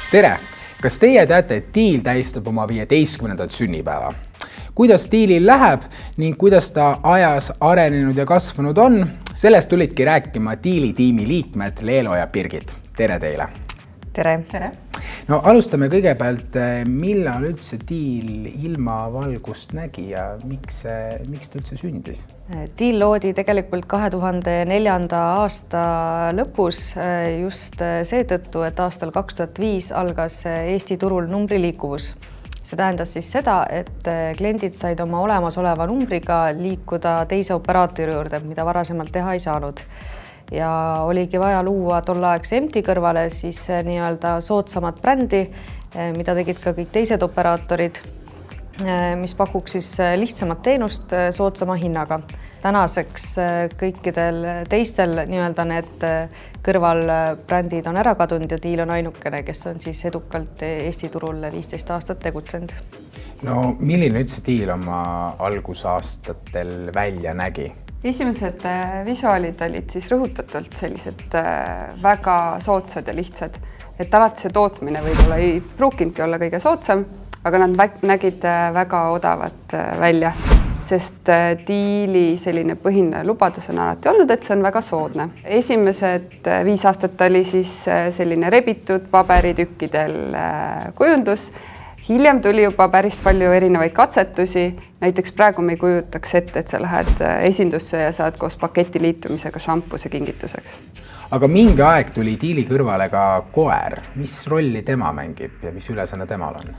Tere! Kas teie teate, et Tiil tähistab oma 15. sünnipäeva? Kuidas Tiilil läheb ning kuidas ta ajas arenenud ja kasvanud on? Sellest tulidki rääkima Tiili tiimi liikmed Leelo ja Birgit. Tere teile! Tere! Tere! No alustame kõigepealt, millal üldse Tiil ilmavalgust nägi ja miks ta üldse sündis? Tiil loodi tegelikult 2004. aasta lõpus just seetõttu, et aastal 2005 algas Eesti turul numbriliikuvus. See tähendas siis seda, et kliendid said oma olemasoleva numbriga liikuda teise operaatori juurde, mida varasemalt teha ei saanud. Ja oligi vaja luua tolleaegse MT kõrvale siis nii-öelda soodsamat brändi, mida tegid ka kõik teised operaatorid, mis pakuks siis lihtsamat teenust soodsama hinnaga. Tänaseks kõikidel teistel nii-öelda need kõrvalbrändid on ära kadunud ja Tiil on ainukene, kes on siis edukalt Eesti turul 15 aastat tegutsenud. No milline üldse Tiil oma algusaastatel välja nägi? Esimesed visuaalid olid siis rõhutatult sellised väga soodsad ja lihtsad. Et alati see tootmine võib-olla ei pruukinudki olla kõige soodsam, aga nad nägid väga odavad välja, sest Tiili selline põhiline lubadus on alati olnud, et see on väga soodne. Esimesed 5 aastat oli siis selline rebitud paberitükkidel kujundus. Hiljem tuli juba päris palju erinevaid katsetusi. Näiteks praegu me ei kujutaks ette, et sa lähed esindusse ja saad koos paketi liitumisega šampuse kingituseks. Aga mingi aeg tuli Tiili kõrvale ka koer. Mis rolli tema mängib ja mis ülesanne temal on?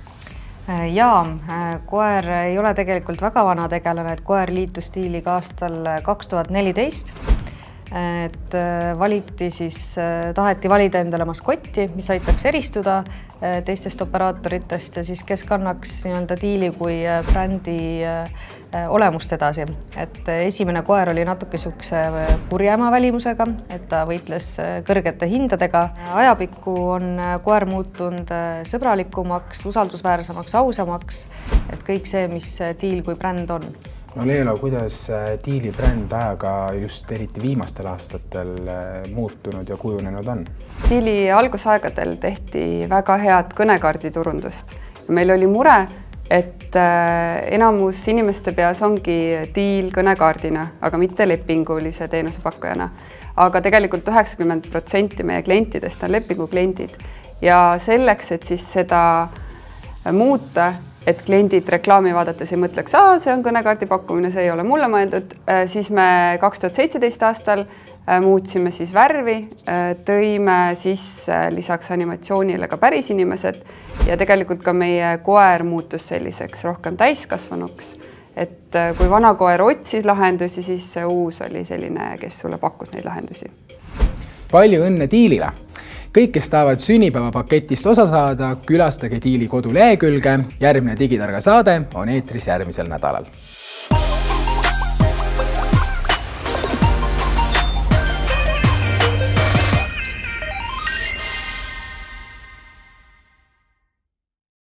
Koer ei ole tegelikult väga vana tegelane, et koer liitus Tiiliga aastal 2014. Et taheti valida endale maskotti, mis aitaks eristuda teistest operaatoritest ja siis kes kannaks nii-öelda Tiili kui brändi olemust edasi. Et esimene koer oli natuke sihukese kurjema välimusega, et ta võitles kõrgete hindadega. Ajapikku on koer muutunud sõbralikumaks, usaldusväärsemaks, ausamaks, et kõik see, mis Tiil kui bränd on. No Leelo, kuidas Tiili bränd ajaga just eriti viimastel aastatel muutunud ja kujunenud on? Tiili algusaegadel tehti väga head kõnekaardi turundust. Meil oli mure, et enamus inimeste peas ongi Tiil kõnekaardina, aga mitte lepingulise teenusepakkujana. Aga tegelikult 90% meie klientidest on lepingukliendid ja selleks, et siis seda muuta, et kliendid reklaami vaadates ei mõtleks, see on kõnekaardi pakkumine, see ei ole mulle mõeldud, siis me 2017 aastal muutsime siis värvi, tõime siis lisaks animatsioonile ka päris inimesed ja tegelikult ka meie koer muutus selliseks rohkem täiskasvanuks. Et kui vana koer otsis lahendusi, siis see uus oli selline, kes sulle pakkus neid lahendusi. Palju õnne Tiilile! Kõik, kes tahavad sünnipäevapaketist osa saada, külastage Tiili kodulehekülge. Järgmine Digitarga saade on eetris järgmisel nädalal.